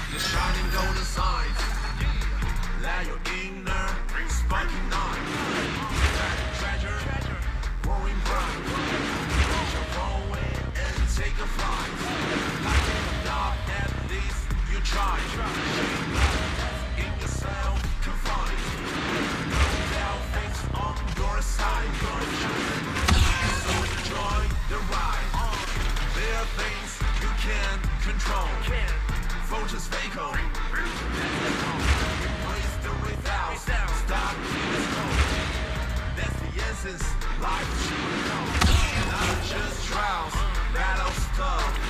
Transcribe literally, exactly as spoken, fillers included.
The shining golden signs. Let your inner sparking night. Treasure, growing bright. Shall go away and take a flight. Like in the dark, at least you try. In yourself, confined. No doubt things on your side. So enjoy the ride. There are things you can't control. Vultures vacant. Replace the without. Stop in the scope. That's the essence. Life should know. Not just trials, battle stuff.